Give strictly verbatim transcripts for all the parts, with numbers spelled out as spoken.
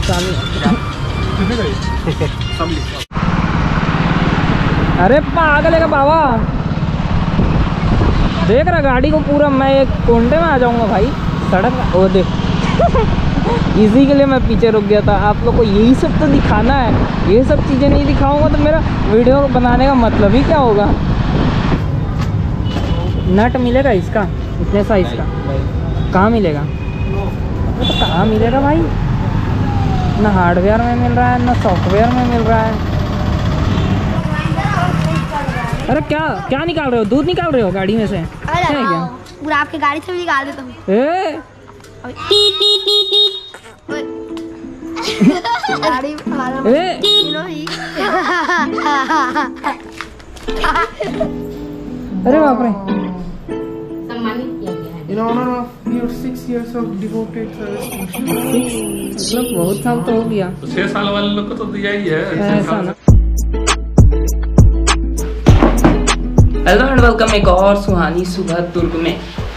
अरे पागल है का बाबा, देख रहा गाड़ी को पूरा, मैं एक कोंडे में आ जाऊंगा भाई सड़क में। वो देख इसी के लिए मैं पीछे रुक गया था। आप लोग को यही सब तो दिखाना है, ये सब चीज़ें नहीं दिखाऊंगा तो मेरा वीडियो बनाने का मतलब ही क्या होगा। नट मिलेगा इसका इतने साइज का? कहाँ मिलेगा? तो कहाँ मिलेगा भाई? ना हार्डवेयर में मिल रहा है ना सॉफ्टवेयर में मिल रहा है। अरे क्या क्या निकाल रहे हो? दूध निकाल रहे हो गाड़ी में से? अरे क्या है क्या? पूरा आपके गाड़ी से भी निकाल देता हूँ। ए गाड़ी ए अरे बाप रे। In honor of your six years of devoted service, मतलब बहुत साल तो हो गया। छह साल वाले लोग को तो दिया ही है। ऐसा ना। हेलो एंड वेलकम एक और सुहानी सुबह दुर्ग में।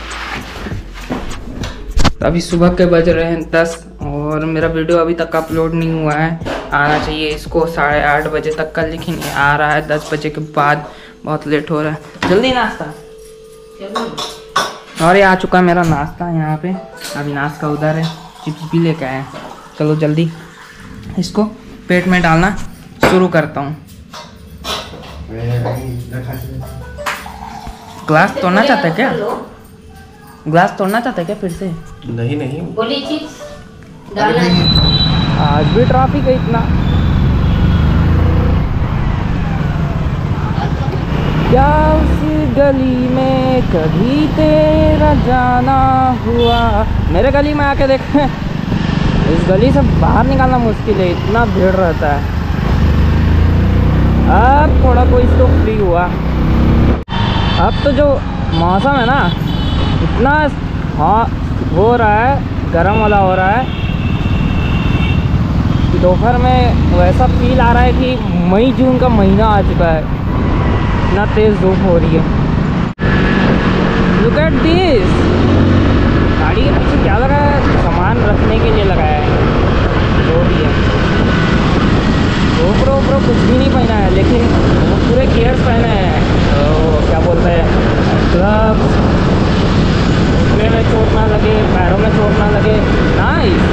अभी सुबह के बज रहे हैं दस और मेरा वीडियो अभी तक अपलोड नहीं हुआ है। आना चाहिए इसको साढ़े आठ बजे तक का, लेकिन आ रहा है दस बजे के बाद। बहुत लेट हो रहा है। जल्दी नाश्ता। और ये आ चुका है मेरा नाश्ता यहाँ पे। अभी नाश्ता उधर है, चिप्स भी लेके आए। चलो जल्दी इसको पेट में डालना शुरू करता हूँ। ग्लास तोड़ना चाहते हैं क्या? ग्लास तोड़ना चाहते हैं क्या फिर से? नहीं नहीं बोली चिप्स डालना है। आज भी ट्रैफिक है इतना। क्या उस गली में कभी तेरा जाना हुआ? मेरे गली में आके देख, इस गली से बाहर निकालना मुश्किल है, इतना भीड़ रहता है। अब थोड़ा कोई तो फ्री हुआ। अब तो जो मौसम है ना इतना हाँ हो रहा है, गर्म वाला हो रहा है। दोपहर में वैसा फील आ रहा है कि मई जून का महीना आ चुका है, इतना तेज धूप हो रही है। Look at this. गाड़ी के पीछे क्या लगा है? सामान रखने के लिए लगाया है, जो भी है। ऊपर ऊपर कुछ भी नहीं पहना है, लेकिन पूरे गियर्स पहने हैं। तो क्या बोलते हैं, ग्लव्स, घुटने में चोट ना लगे, पैरों में चोट ना लगे। नाइस।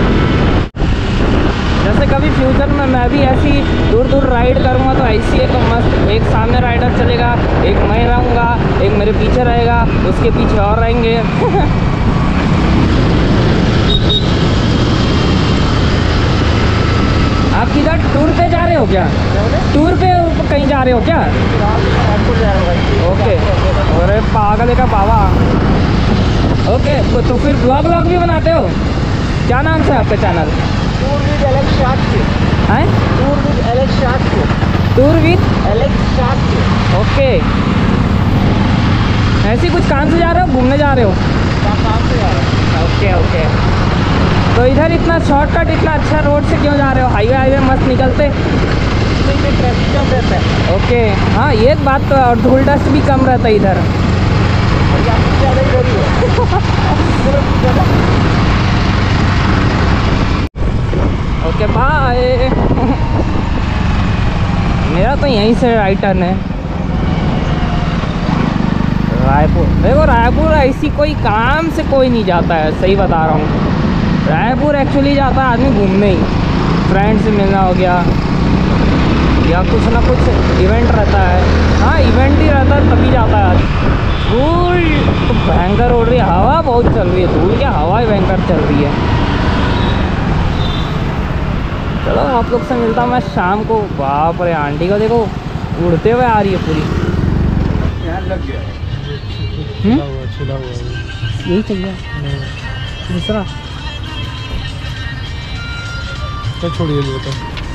जैसे कभी फ्यूचर में मैं भी ऐसी दूर दूर राइड करूँगा तो ऐसी एक मस्त, एक सामने राइडर चलेगा, एक मैं रहूँगा, एक मेरे पीछे रहेगा, उसके पीछे और रहेंगे। आप किधर टूर पे जा रहे हो क्या? टूर पे कहीं जा रहे हो क्या? ओके। अरे पागल है का बाबा। ओके तो फिर ब्लॉग व्लॉग भी बनाते हो? क्या नाम से आपका channel? tour with Alex Sharkey. हैं? Tour with Alex Sharkey. Tour with Alex Sharkey. Okay. ऐसे कुछ काम से जा रहे हो, घूमने जा रहे हो? क्या काम से जा रहा है? Okay okay. तो इधर इतना शॉर्टकट, इतना अच्छा रोड से क्यों जा रहे हो? हाईवे हाईवे मस्त निकलते। ट्रैफिक कम रहता है। ओके हाँ ये बात तो, और धूल डस्ट भी कम रहता है इधर। ज़्यादा ही बड़ी है। Okay bye. मेरा तो यहीं से राइट टर्न है। रायपुर, देखो रायपुर ऐसी कोई काम से कोई नहीं जाता है, सही बता रहा हूँ। रायपुर एक्चुअली जाता है आदमी घूमने ही, फ्रेंड से मिलना हो गया या कुछ ना कुछ इवेंट रहता है। हाँ इवेंट ही रहता है तभी जाता है आदमी। धूल तो भयंकर उड़ रही है, हवा बहुत चल रही है। धूल क्या, हवा ही भयंकर चल रही है। चलो आप लोग से मिलता हूँ मैं शाम को। बाप रे आंटी को देखो उड़ते हुए आ रही है पूरी। लग गया यही चाहिए दूसरा। क्या छोड़िए तो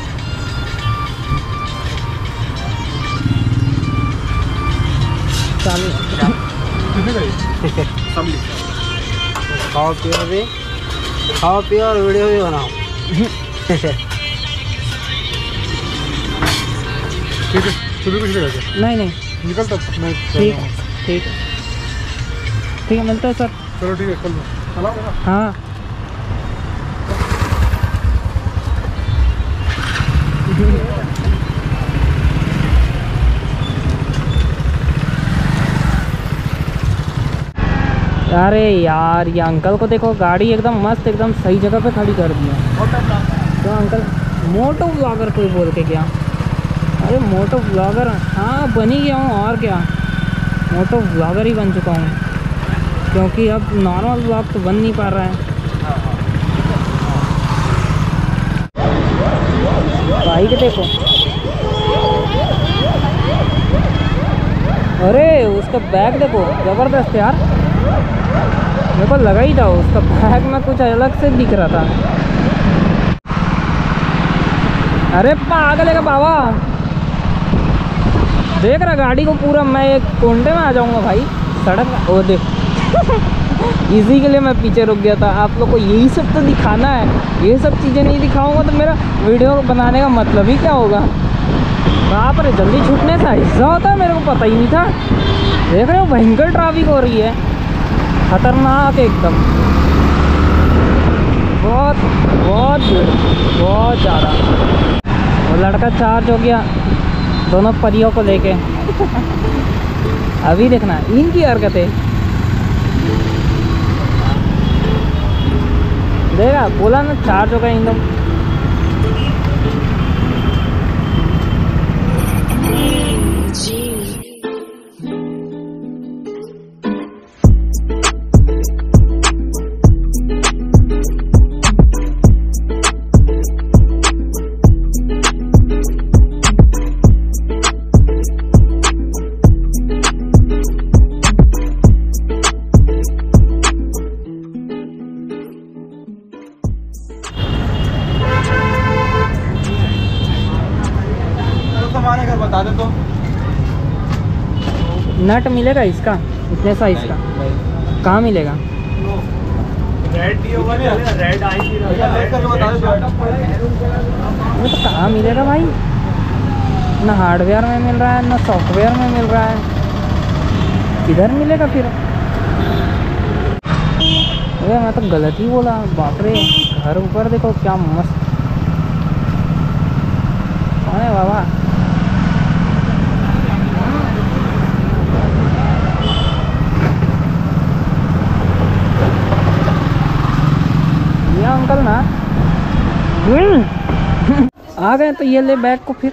चालू खाओ पियो भी, खाओ पियो और वीडियो भी बनाओ। ठीक है, तू भी कुछ नहीं करते? नहीं नहीं निकल तब मैं ठीक है ठीक है ठीक है मिलता है सर। चलो ठीक है कल चलाओ। हाँ अरे यार ये अंकल को देखो, गाड़ी एकदम मस्त एकदम सही जगह पे खड़ी कर दी है। तो अंकल मोटो ब्लॉगर कोई बोल के गया। अरे मोटो ब्लॉगर, हाँ बन ही गया हूँ और क्या, मोटो ब्लॉगर ही बन चुका हूँ, क्योंकि अब नॉर्मल ब्लॉग तो बन नहीं पा रहा है। बाइक देखो, अरे उसका बैग देखो ज़बरदस्त यार, मेरे को लगा ही था उसका बैग में कुछ अलग से दिख रहा था। अरे पागल है का बाबा, देख रहा गाड़ी को पूरा, मैं एक कोंडे में आ जाऊंगा भाई सड़क में। ओ देख इसी के लिए मैं पीछे रुक गया था। आप लोग को यही सब तो दिखाना है, ये सब चीज़ें नहीं दिखाऊंगा तो मेरा वीडियो बनाने का मतलब ही क्या होगा। वहाँ पर जल्दी छूटने का हिस्सा होता है, मेरे को पता ही नहीं था। देख रहे हो भयंकर ट्रैफिक हो रही है, खतरनाक एकदम, बहुत बहुत भीड़, बहुत ज़्यादा। वो लड़का चार्ज हो गया दोनों परियों को लेके। अभी देखना इनकी हरकतें, देखा बोला ना चार्ज हो गया इन लोग। बता दे तो नट मिलेगा इसका इतने साइज का, कहाँ मिलेगा? रेड ही होगा, रेड आई थी, वो तो कहाँ मिलेगा भाई, ना हार्डवेयर में मिल रहा है ना सॉफ्टवेयर में मिल रहा है, किधर मिलेगा फिर? अरे मैं तो गलत ही बोला, बाप रे। घर ऊपर देखो क्या मस्त, कौन है बाबा? अंकल ना आ गए तो ये ले बैग को फिर।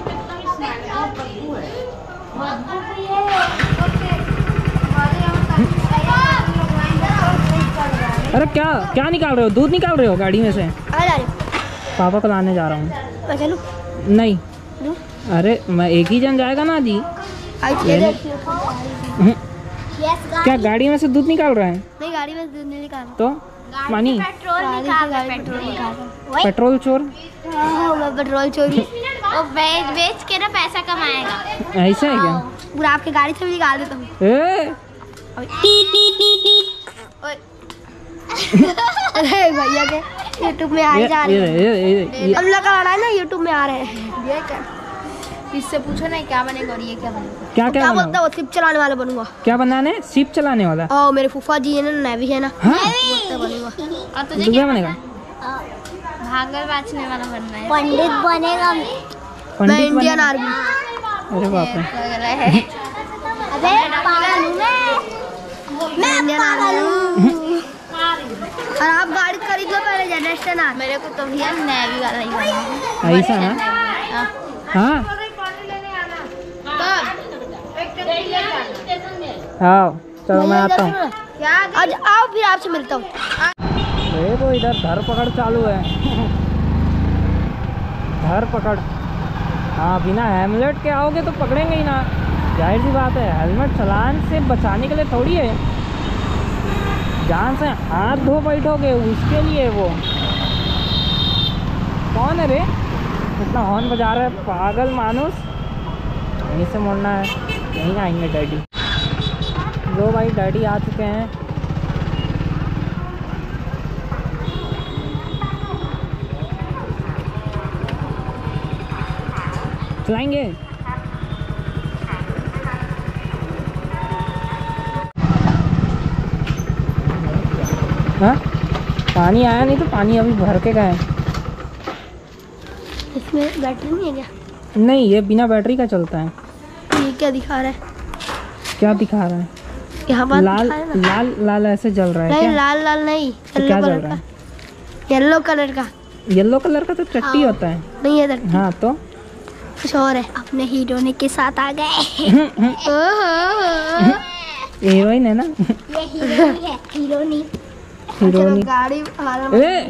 अरे क्या क्या निकाल रहे हो? दूध निकाल रहे हो गाड़ी में से? पापा को लाने जा रहा हूँ। चलो नहीं, अरे मैं एक ही जन जाएगा ना जी। क्या गाड़ी में से दूध निकाल रहा है? नहीं गाड़ी में दूध नहीं निकाल, तो मानी पेट्रोल निकाल रहा है, पेट्रोल निकाल रहा है। पेट्रोल चोर। हाँ, मैं पेट्रोल चोरी वो बेच बेच के ना पैसा कमाएगा। ऐसा है क्या? पूरा आपकी गाड़ी से भी निकाल देता हूँ। ए? अरे भैया के यूट्यूब में आ ही जा रहे हैं, हम लोग का लड़ा है ना, यूट्यूब में आ रहे हैं। इससे पूछो ना क्या बनेगा और ये क्या बनेगा। क्या क्या क्या बोलता है? सिप चलाने वाला बनूंगा। क्या बनाने? सिप चलाने वाला? ओ मेरे फूफा जी है ना, नेवी है ना, हाँ? बनूंगा। और तुझे क्या बनेगा? भागल बाजने वाला बनना है। पंडित बनेगा। पंडित मैं इंडियन बनेगा? आर्मी। अरे बाप रे। अबे पागल हूँ मैं, मैं पागल हूँ। और आप गाड़ी खरीद लो पहले, जनरेशन आ। मेरे को तो भैया नेवी वाला ही बनना है। ऐसा ना? हाँ हाँ चलो मैं आता हूँ। आज आओ फिर आपसे मिलता हूँ। देखो इधर धर पकड़ चालू है। धर पकड़, हाँ बिना हेलमेट के आओगे तो पकड़ेंगे ही ना, जाहिर सी बात है। हेलमेट चलान से बचाने के लिए थोड़ी है, जान से हाथ धो बैठोगे उसके लिए। वो कौन है रे इतना हॉर्न बजा रहा है? पागल मानुस। यहीं से मुड़ना है, यहीं आएंगे डैडी। लो भाई डैडी आ चुके हैं। चलाएंगे। हाँ पानी आया नहीं तो पानी अभी भर के गए। इसमें बैटरी नहीं है क्या? नहीं, ये बिना बैटरी का चलता है। ये क्या दिखा रहा है? क्या दिखा रहा है? यहाँ बात लाल दिखा रहा है ना? लाल लाल ऐसे जल रहा है नहीं, क्या? लाल लाल नहीं, तो क्या जल रहा है? येलो कलर का। येलो कलर का तो चट्टी होता है। नहीं है तो हाँ तो कुछ और है। अपने हीरोइन के साथ आ गए। हीरोइन है ना? ये हीरोइन है, हीरोइन। हीरोइन। गाड़ी ए!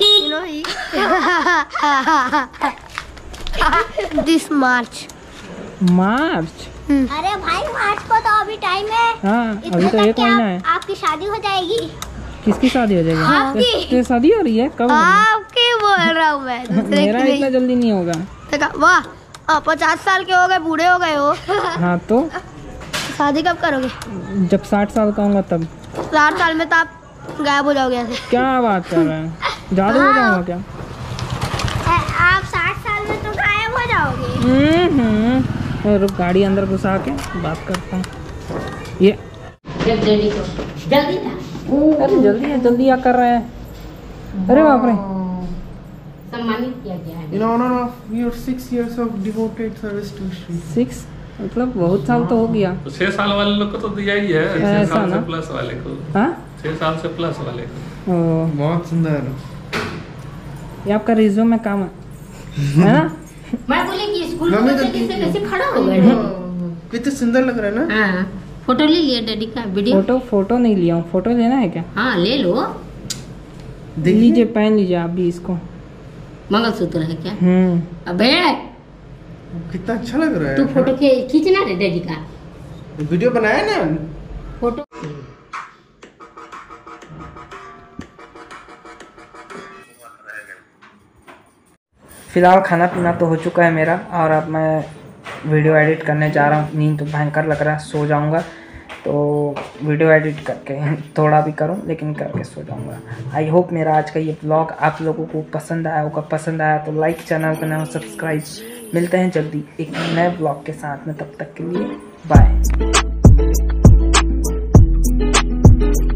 दिस मार्च। मार्च? अरे भाई मार्च को तो अभी टाइम है। हाँ, अभी इतने तो तक एक क्या महीना है। आपकी शादी हो जाएगी। किसकी शादी हो जाएगी? आपकी। तेरी शादी हो रही है? कब हो रही आपके बोल रहा हूँ मैं, है? दूसरे मेरा की इतना नहीं। जल्दी नहीं होगा। देखा, वाह, आप पचास साल के हो गए, बूढ़े हो गए हो। हाँ तो शादी कब करोगे? जब साठ साल का होगा तब। साठ साल में तो आप गायब हो जाओगे ऐसे। क्या बात कर रहे हैं? जादू हो जाऊंगा क्या? आप साठ साल में तो गायब हो जाओगे। हम्म, रुक, गाड़ी अंदर घुसा के बात करता हूँ। ये जल्दी ना। अरे जल्दी है, जल्दी क्या कर रहा है? अरे बाप रे। सम्मानित किया गया है। In honor of your six years of devoted service to Shri. Six मतलब बहुत साल तो हो गया। तो छह साल वाले लोग को तो दिया ही है, छह ऐसा साल ना? से प्लस वाले को। हाँ, छह साल से प्लस वाले को। ओ, बहुत सुंदर। ये आपका रिज्यूम में काम है है ना? मैं बोले कि स्कूल मम्मी में तो बच्चे ठीक कैसे है। कैसे खड़ा हो गए। कितने सुंदर लग रहा है ना? हाँ, फोटो ले लिया डैडी का, वीडियो। फोटो फोटो नहीं लिया हूँ। फोटो लेना है क्या? हाँ ले लो। लीजिए, पहन लीजिए आप भी इसको। मंगलसूत्र है क्या? हम्म, अबे कितना अच्छा लग रहा है। तू फोटो के खींचना रे डैडी का वीडियो बनाया ना? फोटो। फिलहाल खाना पीना तो हो चुका है मेरा, और अब मैं वीडियो एडिट करने जा रहा हूँ। नींद तो भयंकर लग रहा है, सो जाऊँगा। तो वीडियो एडिट करके थोड़ा भी करूँ, लेकिन करके सो जाऊँगा। आई होप मेरा आज का ये ब्लॉग आप लोगों को पसंद आया होगा। पसंद आया तो लाइक, चैनल को नया सब्सक्राइब। मिलते हैं जल्दी एक नए ब्लॉग के साथ में, तब तक के लिए बाय।